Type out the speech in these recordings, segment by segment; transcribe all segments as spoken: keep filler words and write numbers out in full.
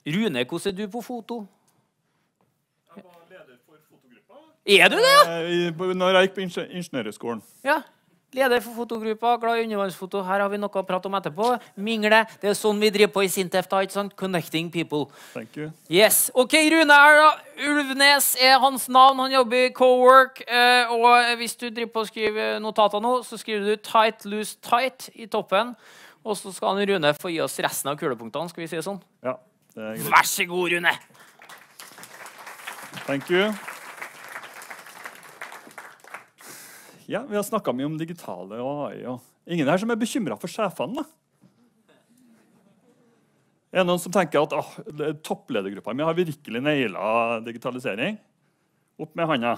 Rune, hvordan er du på foto? Jeg var leder for fotogruppa. Er du det, ja? Eh, Når jeg gikk på ingeniør- ingeniørhøgskolen. Ja. Leder for fotogruppa, glad i undervannsfoto. Her har vi noe å prate om etterpå. Mingle, det er sånn vi driver på i Sintef, da, ikke sant? Connecting people. Thank you. Yes. Ok, Rune her da. Ulvnes er hans navn. Han jobber i Cowork. Eh, og hvis du driver på å skrive notater nå, så skriver du tight, loose, tight i toppen. Og så skal han Rune få gi oss resten av kulepunktene, skal vi si det sånn? Ja, det er greit. Vær så god, Rune! Thank you. Ja, vi har snakket mye om digitale og A I. Og ingen her som er bekymret for sjefene, da? Er det noen som tenker at oh, toppledergruppa mi har virkelig nailet digitalisering? Opp med handa.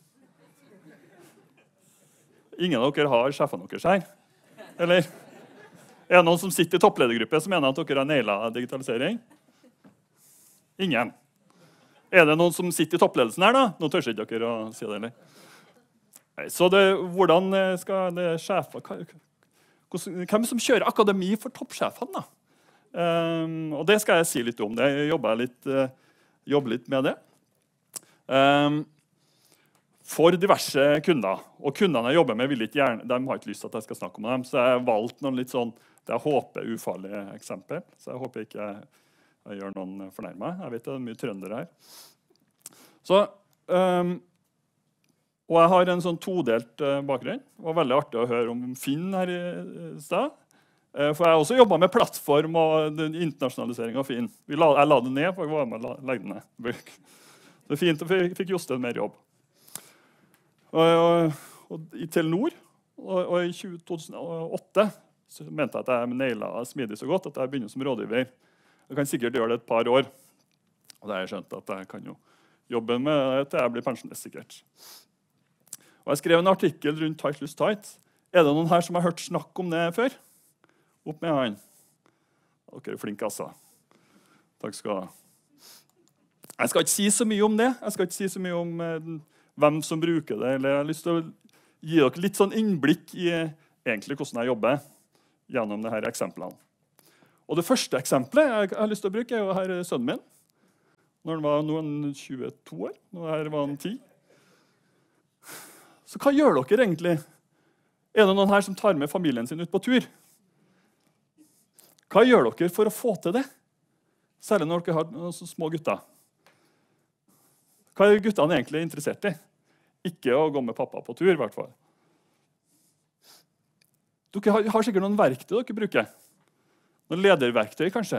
Ingen av dere har sjefene deres her? Eller? Er det noen som sitter i toppledergruppe som mener at dere har nailet digitalisering? Ingen. Er det noen som sitter i toppledelsen her, da? Nå tør ikke dere å si det, eller? Så det, hvordan skal det sjefer, hvem som kjører akademi for toppsjefene, da? Um, og det skal jeg si litt om. Det. Jeg jobber litt, uh, jobber litt med det. Um, for diverse kunder. Og kundene jeg jobber med, vil ikke gjerne, de har ikke lyst til at jeg skal snakke om dem. Så jeg har valgt noen litt sånn, det jeg håper ufarlige eksempel. Så jeg håper ikke jeg, jeg gjør noen fornærmet. Jeg vet det er mye trøndere her. Så... Um, Og jeg har en sånn todelt uh, bakgrunn. Det var veldig artig å høre om Finn her i uh, sted. Uh, for jeg har også jobbet med plattform og internasjonalisering av Finn. Vi la, jeg la det ned, for jeg var med å legge det ned. Det er fint at vi fikk Jostein mer jobb. Og, og, og i Telenor, og, og i to tusen og åtte, så mente jeg at jeg nailet smidig så godt at jeg begynner som rådgiver. Jeg kan sikkert gjøre det et par år. Og det har jeg skjønt at jeg kan jo jobbe med det til jeg blir pensjonist sikkert. Og jeg skrev en artikkel rundt Tight Loose Tight. Er det noen her som har hørt snakk om det før? Opp med han. Dere er flinke, altså. Takk skal du ha. Jeg skal ikke si så mye om det. Jeg skal ikke si så mye om eh, hvem som bruker det. Eller jeg har lyst til å gi dere litt sånn innblikk i eh, egentlig hvordan jeg jobber gjennom disse eksemplene. Og det første eksempelet jeg har lyst til å bruke er jo her sønnen min. Når han var noen tjueto år. Når her var han ti. Så hva gjør dere egentlig? Er det noen her som tar med familien sin ut på tur? Hva gjør dere for å få til det? Særlig når dere har noen små gutter. Hva er guttene egentlig interessert i? Ikke å gå med pappa på tur, i hvert fall. Dere har, har sikkert noen verktøy dere bruker. Noen lederverktøy, kanskje.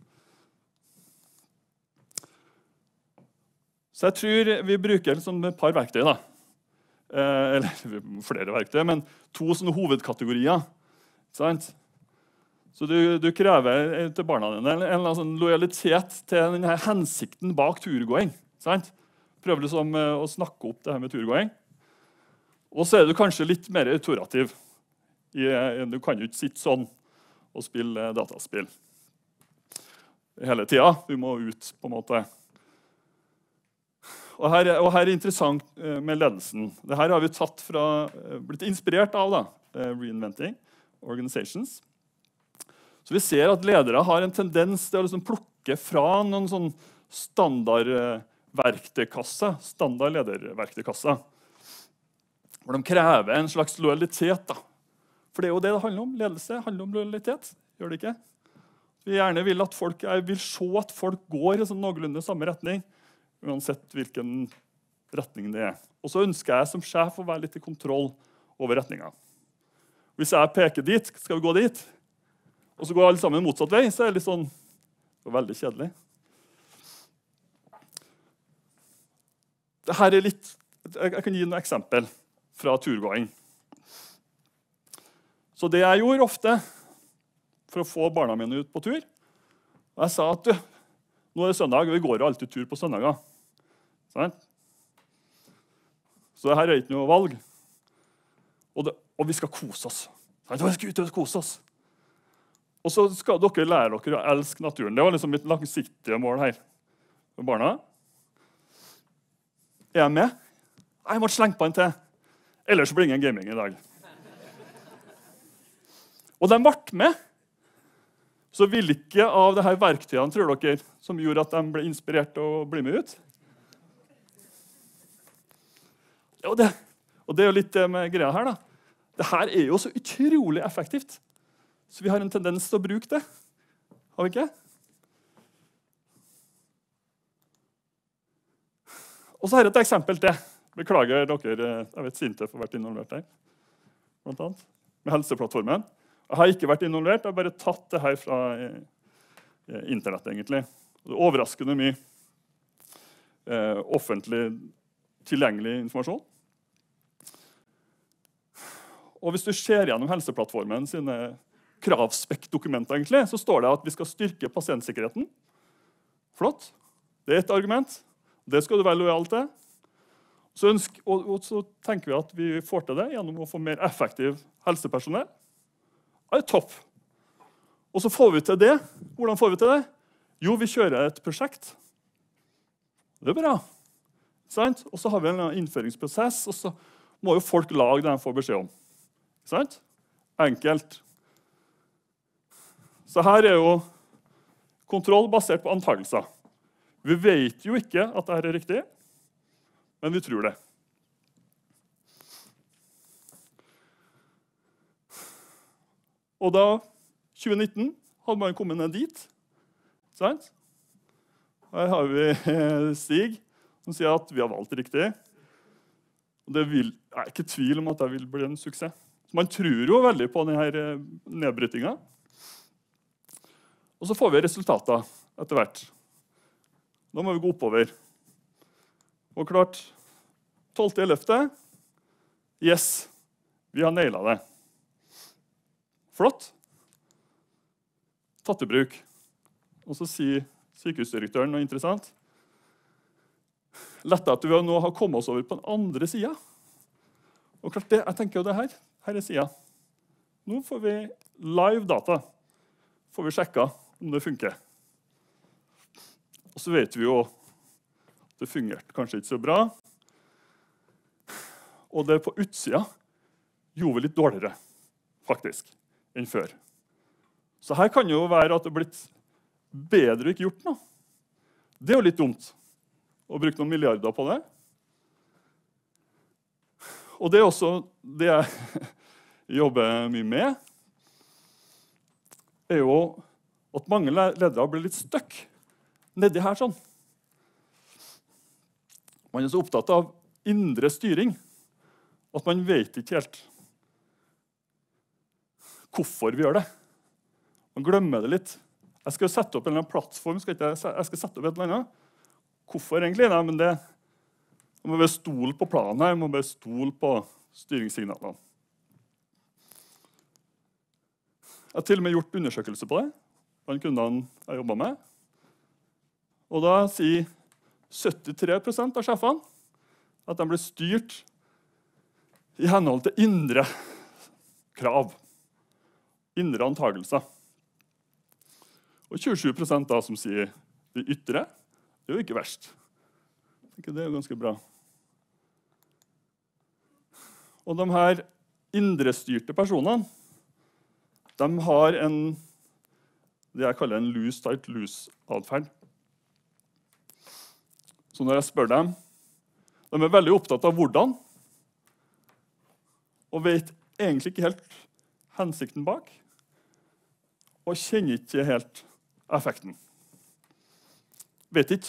Så jeg tror vi bruker liksom et par verktøy, da. Eh, eller flere verktøy, men to sånne hovedkategorier. Sant? Så du, du krever til barna dine en, en, en sånn lojalitet til denne hensikten bak turgåing. Sant? Prøver du som, uh, å snakke opp det her med turgåing. Og så er du kanskje litt mer autorativ. I, uh, du kan jo ikke sitte sånn og spille uh, dataspill hele tida. Du må ut, på en måte. Og her, og her er interessant uh, med ledelsen. Dette har vi tatt fra, uh, blitt inspirert av da, uh, Reinventing Organizations. Så vi ser at ledere har en tendens til å liksom plukke fra noen sånn standard uh, verktøykasse, standard lederverktøykasse, hvor de krever en slags lojalitet. Da. For det er jo det det handler om. Ledelse handler om lojalitet. Gjør det ikke? Vi gjerne vil at folk, jeg vil se at folk går i sånn noenlunde samme retning, uansett hvilken retning det er. Og så ønsker jeg som sjef å være litt i kontroll over retningen. Hvis jeg peker dit, skal vi gå dit, og så går alle sammen motsatt vei, så er det litt sånn, det er veldig kjedelig. Dette er litt, jeg kan gi noen eksempel fra turgåing. Så det jeg gjorde ofte for å få barna mine ut på tur, og jeg sa at du, nå er det søndag, og vi går jo alltid tur på søndager. Sånn? Så dette er ikke noe valg. Og, det, og vi skal kose oss. Sånn? Vi skal ut og kose oss. Og så skal dere lære dere å elske naturen. Det var liksom mitt langsiktige mål her med barna. Er jeg med? Jeg må slenge på en til. Ellers blir det ingen gaming i dag. Og de ble med. Så hvilke av de her verktøyene tror dere som gjorde at de ble inspirert til å bli med ut? Ja, det, og det er jo litt det med greia her, da. Det her er jo så utrolig effektivt. Så vi har en tendens til å bruke det. Har vi ikke? Og så har jeg et eksempel til. Beklager dere, jeg vet Sintef har vært involvert der, blant annet, med Helseplattformen. Jeg har ikke vært involvert, jeg har bare tatt det her fra eh, internett, egentlig. Det er overraskende mye eh, offentlig tilgjengelig informasjon. Og hvis du ser gjennom Helseplattformen sine kravspekdokumenter, egentlig, så står det at vi skal styrke pasientsikkerheten. Flott. Det er et argument. Det skal du være lojal til. Så, ønsker, og, og så tenker vi at vi får til det gjennom å få mer effektiv helsepersonell. Det er topp. Og så får vi til det. Hvordan får vi til det? Jo, vi kjører et prosjekt. Det er bra. Sant? Og så har vi en innføringsprosess, og så må jo folk lage det de får beskjed om. Sant? Enkelt. Så her er jo kontroll basert på antagelser. Vi vet jo ikke at dette er riktig, men vi tror det. Og da, tjue nitten, hadde man kommet ned dit. Sant? Her har vi Stig, som sier at vi har valgt riktig. Og det vil, jeg er ikke tvil om at det vil bli en suksess. Så man tror jo veldig på denne nedbrytingen. Og så får vi resultater etter hvert. Da må vi gå oppover. Og klart, tolvte ellevte Yes, vi har nailet det. Flott. Tatt i bruk. Og så sier sykehusdirektøren noe interessant. Lett at vi nå har kommet oss over på den andre siden. Og klart det, jeg tenker jo det her. Her er siden. Nå får vi live data. Får vi sjekket om det funker. Og så vet vi jo at det fungerte kanskje ikke så bra. Og det på utsiden gjorde vi litt dårligere, faktisk, enn før. Så her kan det jo være at det har blitt bedre ikke gjort noe. Det er jo litt dumt å bruke noen milliarder på det. Og det er også det jeg jobber mye med, er jo at mange ledere blir litt stuck nedi her sånn. Man er så opptatt av indre styring at man vet ikke helt hvorfor vi gjør det. Man glemmer det litt. Jeg skal sette opp en eller annen plattform, skal ikke, jeg skal sette opp et eller annet. Hvorfor egentlig? Nei, men det, jeg må bare stole på planen her, jeg må bare stole på styringssignalene. Jeg har til og med gjort undersøkelse på det, blant kundene jeg jobbet med. Og da sier syttitre prosent av sjefene at de blir styrt i henhold til indre krav, indre antagelser. Og tjuesju prosent da som sier det ytre, det er jo ikke verst. Jeg tenker det er jo ganske bra. Og de her indrestyrte personene, de har en, det jeg kaller en lose-tight-lose-adferd. Så når jeg spør dem, de er veldig opptatt av hvordan, og vet egentlig ikke helt hensikten bak, og kjenner ikke helt effekten. Vet ikke.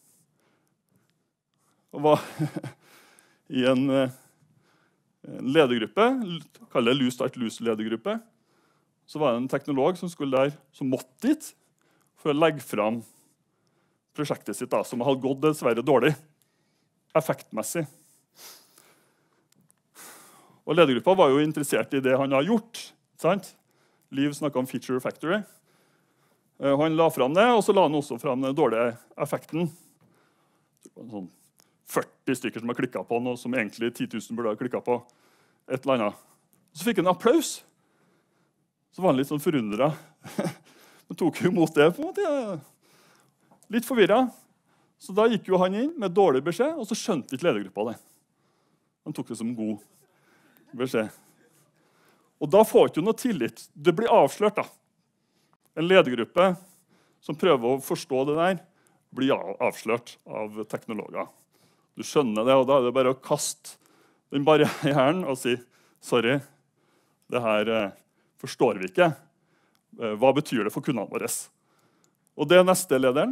Og var i en, en ledergruppe, kaller det lose-start-lose-ledergruppe, så var det en teknolog som skulle der, som måtte dit, for å legge fram prosjektet sitt, da, som hadde gått dessverre dårlig, effektmessig. Og ledergruppa var jo interessert i det han har gjort, sant? Liv snakket om Feature Factory. Han la fram det, og så la han også fram den dårlige effekten. Sånn førti stykker som har klikket på noe som egentlig ti tusen burde ha klikket på. Et eller annet. Så fikk han applaus. Så var han litt sånn forundret. Han tok jo imot det på en måte. Litt forvirret. Så da gikk jo han inn med dårlig beskjed, og så skjønte ikke ledergruppa det. Han tok det som god beskjed. Og da får ikke du noe tillit. Det blir avslørt da. En ledergruppe som prøver å forstå det der, blir avslørt av teknologer. Du skjønner det, og da er det bare å kaste den barrieren og si «Sorry, det her eh, forstår vi ikke. Eh, hva betyr det for kundene våre?» Og det er neste lederen.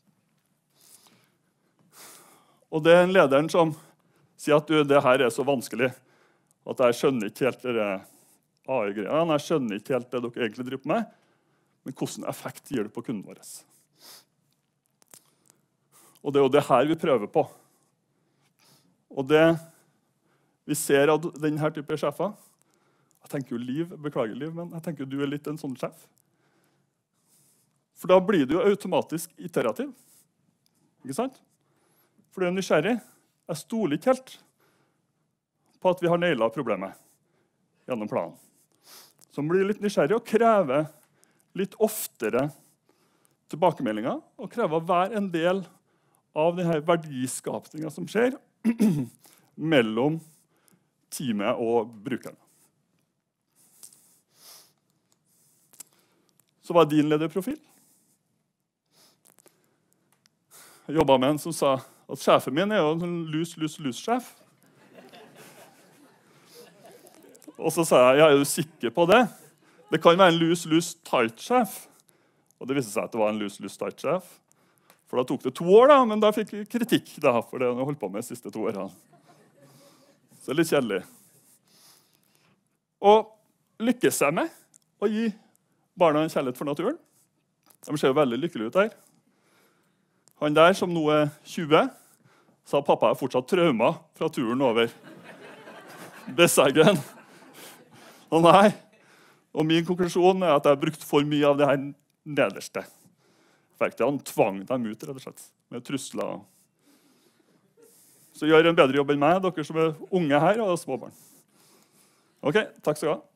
Og det er en lederen som sier at du, det her er så vanskelig at jeg skjønner ikke helt det A I-greiene, jeg skjønner ikke helt det dere egentlig driver med, men hvordan effekt gir det på kunden vår? Og det er jo det her vi prøver på. Og det vi ser av denne type sjefer, jeg tenker jo Liv, beklager Liv, men jeg tenker du er litt en sånn sjef. For da blir du jo automatisk iterativ. Ikke sant? For du er nysgjerrig. Jeg stoler ikke helt på at vi har nailet problemet gjennom planen. Så man blir litt nysgjerrig og krever litt oftere tilbakemeldinger, og krever å være en del av denne verdiskapningen som skjer mellom teamet og brukerne. Så var din lederprofil. Jeg jobbet med en som sa at sjefen min er jo en lus-lus-lus-sjef. Og så sa jeg, ja, er du sikker på det? Det kan være en lus-lus-tight-sjef. Og det viste seg at det var en lus-lus-tight-sjef. For da tok det to år, da, men da fikk jeg kritikk da, for det jeg holdt på med de siste to årene. Så det er litt kjedelig. Og lykkes jeg med å gi barna en kjærlighet for naturen? De ser jo veldig lykkelige ut her. Han der, som nå er tjue, sa pappa er fortsatt trauma fra turen over Besseggen. Og nei. Og min konklusjon er at jeg har brukt for mye av det her nederste. Han tvang dem ut, rett og slett, med trusler. Så gjør en bedre jobb enn meg, dere som er unge her og små barn. Ok, takk skal du ha.